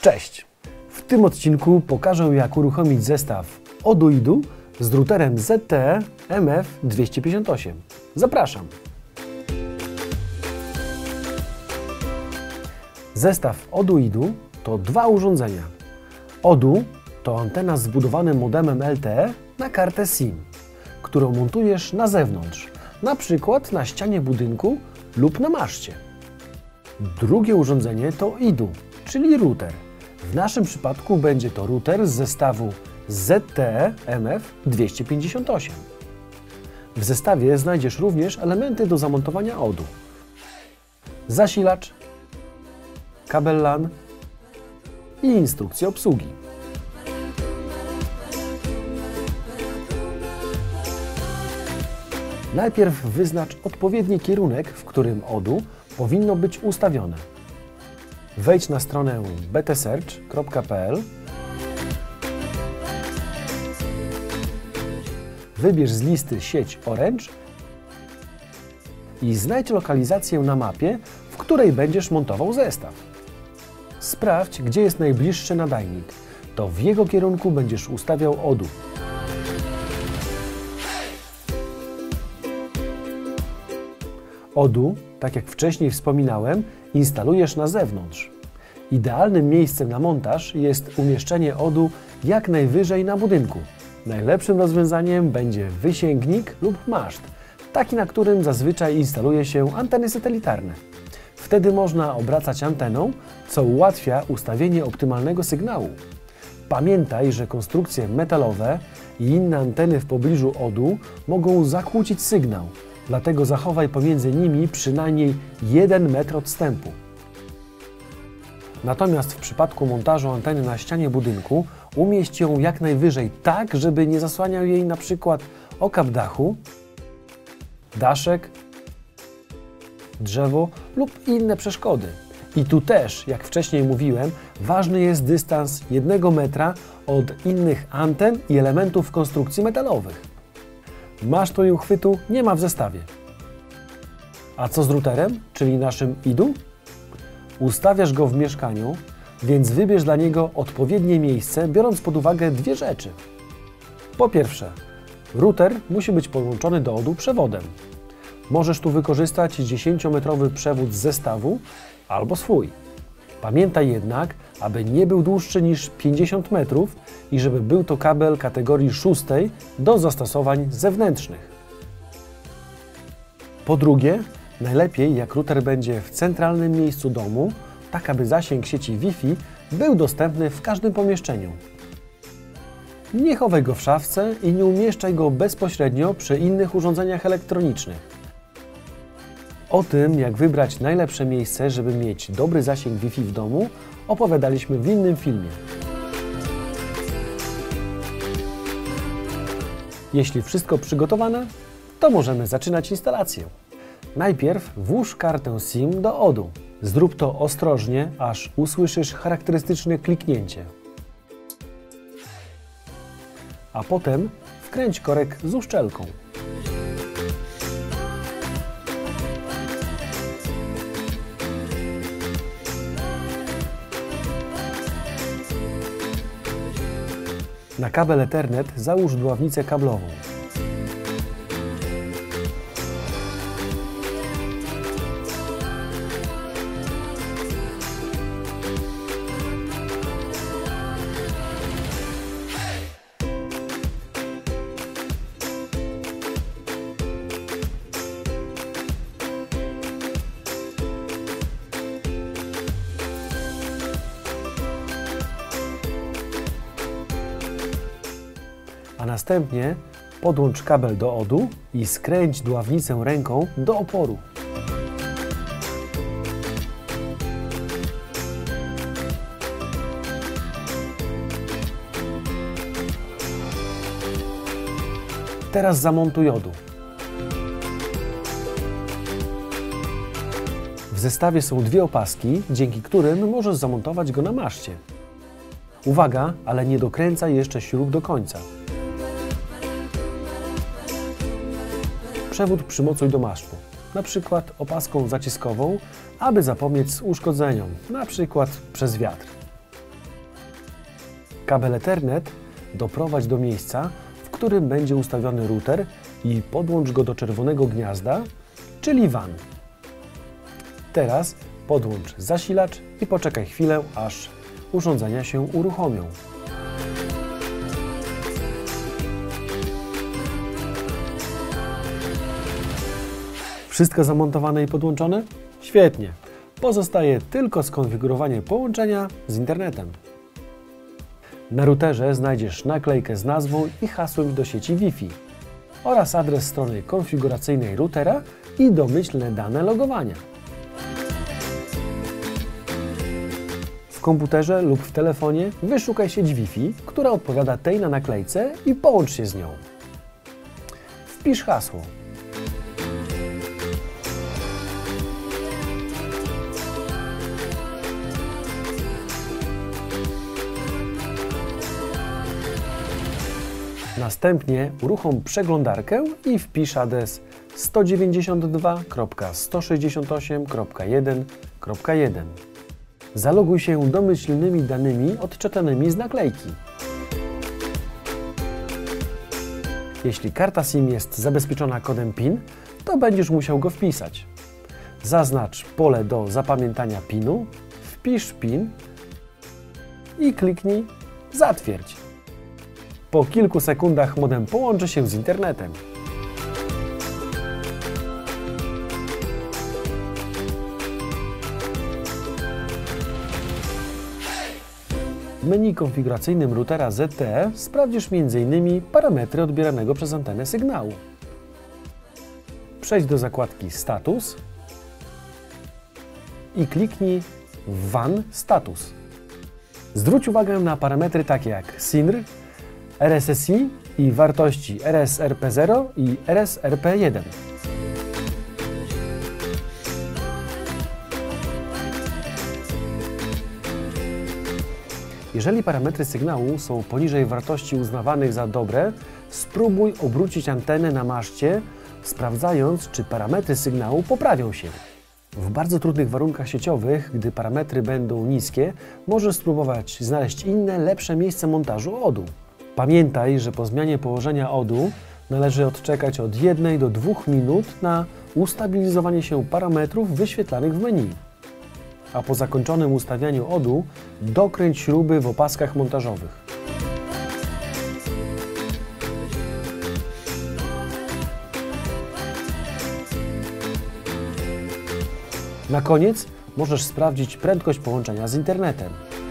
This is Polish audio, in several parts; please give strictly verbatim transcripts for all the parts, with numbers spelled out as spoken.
Cześć! W tym odcinku pokażę, jak uruchomić zestaw Odu Idu z routerem Z T E M F dwieście pięćdziesiąt osiem. Zapraszam! Zestaw Odu Idu to dwa urządzenia. Odu to antena z zbudowanym modemem L T E na kartę SIM, którą montujesz na zewnątrz, na przykład na ścianie budynku lub na maszcie. Drugie urządzenie to Idu, czyli router. W naszym przypadku będzie to router z zestawu Z T E M F dwieście pięćdziesiąt osiem. W zestawie znajdziesz również elementy do zamontowania Odu. Zasilacz, kabel LAN i instrukcję obsługi. Najpierw wyznacz odpowiedni kierunek, w którym Odu powinno być ustawione. Wejdź na stronę b t search kropka p l. Wybierz z listy sieć Orange i znajdź lokalizację na mapie, w której będziesz montował zestaw. Sprawdź, gdzie jest najbliższy nadajnik. To w jego kierunku będziesz ustawiał Odu. Odu, tak jak wcześniej wspominałem, instalujesz na zewnątrz. Idealnym miejscem na montaż jest umieszczenie Odu jak najwyżej na budynku. Najlepszym rozwiązaniem będzie wysięgnik lub maszt, taki, na którym zazwyczaj instaluje się anteny satelitarne. Wtedy można obracać anteną, co ułatwia ustawienie optymalnego sygnału. Pamiętaj, że konstrukcje metalowe i inne anteny w pobliżu Odu mogą zakłócić sygnał. Dlatego zachowaj pomiędzy nimi przynajmniej jeden metr odstępu. Natomiast w przypadku montażu anteny na ścianie budynku umieść ją jak najwyżej tak, żeby nie zasłaniał jej na przykład okap dachu, daszek, drzewo lub inne przeszkody. I tu też, jak wcześniej mówiłem, ważny jest dystans jednego metra od innych anten i elementów konstrukcji metalowych. Masztu i uchwytu nie ma w zestawie. A co z routerem, czyli naszym Idu? Ustawiasz go w mieszkaniu, więc wybierz dla niego odpowiednie miejsce, biorąc pod uwagę dwie rzeczy. Po pierwsze, router musi być podłączony do Odu przewodem. Możesz tu wykorzystać dziesięciometrowy przewód z zestawu albo swój. Pamiętaj jednak, aby nie był dłuższy niż pięćdziesiąt metrów i żeby był to kabel kategorii szóstej do zastosowań zewnętrznych. Po drugie, najlepiej jak router będzie w centralnym miejscu domu, tak aby zasięg sieci Wi-Fi był dostępny w każdym pomieszczeniu. Nie chowaj go w szafce i nie umieszczaj go bezpośrednio przy innych urządzeniach elektronicznych. O tym, jak wybrać najlepsze miejsce, żeby mieć dobry zasięg Wi-Fi w domu, opowiadaliśmy w innym filmie. Jeśli wszystko przygotowane, to możemy zaczynać instalację. Najpierw włóż kartę SIM do Odu. Zrób to ostrożnie, aż usłyszysz charakterystyczne kliknięcie. A potem wkręć korek z uszczelką. Na kabel Ethernet załóż dławnicę kablową. A następnie podłącz kabel do Odu i skręć dławnicę ręką do oporu. Teraz zamontuj Odu. W zestawie są dwie opaski, dzięki którym możesz zamontować go na maszcie. Uwaga, ale nie dokręcaj jeszcze śrub do końca. Przewód przymocuj do masztu, na przykład opaską zaciskową, aby zapobiec uszkodzeniom, na przykład przez wiatr. Kabel Ethernet doprowadź do miejsca, w którym będzie ustawiony router i podłącz go do czerwonego gniazda, czyli W A N. Teraz podłącz zasilacz i poczekaj chwilę, aż urządzenia się uruchomią. Wszystko zamontowane i podłączone? Świetnie! Pozostaje tylko skonfigurowanie połączenia z internetem. Na routerze znajdziesz naklejkę z nazwą i hasłem do sieci Wi-Fi oraz adres strony konfiguracyjnej routera i domyślne dane logowania. W komputerze lub w telefonie wyszukaj sieć Wi-Fi, która odpowiada tej na naklejce i połącz się z nią. Wpisz hasło. Następnie uruchom przeglądarkę i wpisz adres sto dziewięćdziesiąt dwa kropka sto sześćdziesiąt osiem kropka jeden kropka jeden. Zaloguj się domyślnymi danymi odczytanymi z naklejki. Jeśli karta SIM jest zabezpieczona kodem PIN, to będziesz musiał go wpisać. Zaznacz pole do zapamiętania PIN-u, wpisz PIN i kliknij Zatwierdź. Po kilku sekundach modem połączy się z internetem. W menu konfiguracyjnym routera Z T E sprawdzisz między innymi parametry odbieranego przez antenę sygnału. Przejdź do zakładki Status i kliknij W A N Status. Zwróć uwagę na parametry takie jak S I N R, R S S I i wartości R S R P zero i R S R P jeden. Jeżeli parametry sygnału są poniżej wartości uznawanych za dobre, spróbuj obrócić antenę na maszcie, sprawdzając, czy parametry sygnału poprawią się. W bardzo trudnych warunkach sieciowych, gdy parametry będą niskie, możesz spróbować znaleźć inne, lepsze miejsce montażu odu. Pamiętaj, że po zmianie położenia odu należy odczekać od jednej do dwóch minut na ustabilizowanie się parametrów wyświetlanych w menu. A po zakończonym ustawianiu odu dokręć śruby w opaskach montażowych. Na koniec możesz sprawdzić prędkość połączenia z internetem.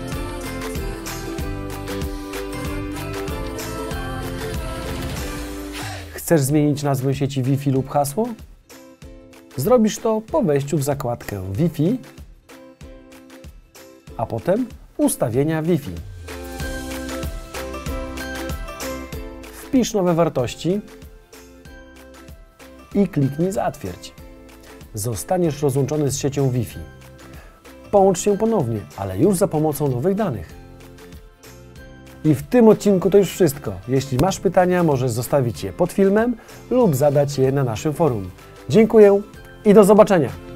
Chcesz zmienić nazwę sieci Wi-Fi lub hasło? Zrobisz to po wejściu w zakładkę Wi-Fi, a potem ustawienia Wi-Fi. Wpisz nowe wartości i kliknij Zatwierdź. Zostaniesz rozłączony z siecią Wi-Fi. Połącz się ponownie, ale już za pomocą nowych danych. I w tym odcinku to już wszystko. Jeśli masz pytania, możesz zostawić je pod filmem lub zadać je na naszym forum. Dziękuję i do zobaczenia!